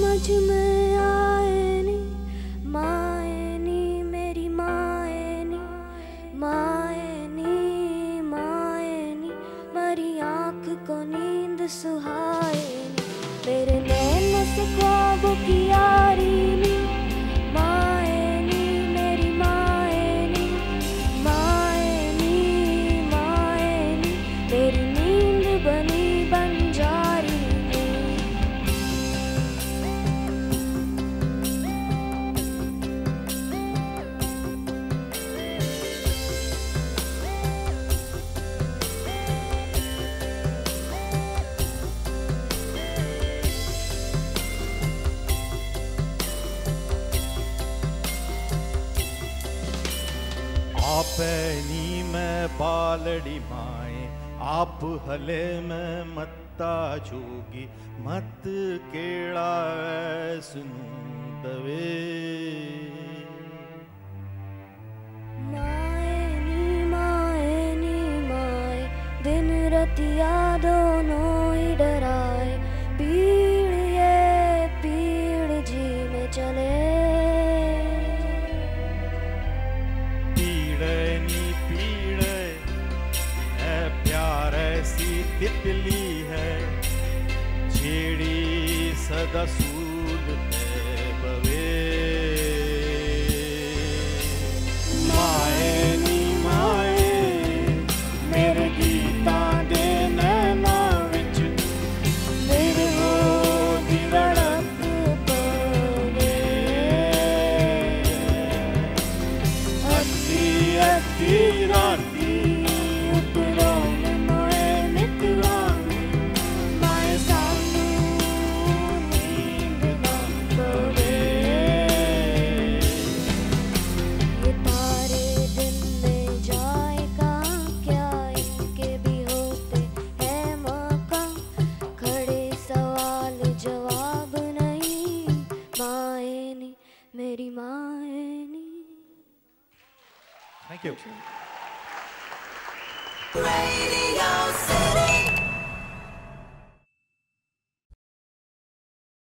समझ में आए नी, माए नी मेरी माए नी, माए नी माए नी, मरी आँख को नींद सुहाए नी, मेरे नैनों से ख्वाबों की यारी नी, माए नी मेरी माए नी, माए नी माए नी, मेरी नींद बनी बंजारी नी। आपनी में बालड़ी माए, आप हले में मत्ता जोगी, मत केड़ा सुनू दवे। माए नी माए, दिन रतिया दोनों ही डराए, पीड़ ये पीड़ जी में चले। ऐसी तितली है छेड़ी सदा सूल है बवे। माए नी माए मेरे गीता दे नैना विच, मेरे हो दी रड़क पवे। अद्धी अद्धी राती मेरी माए नी। Thank you. Radio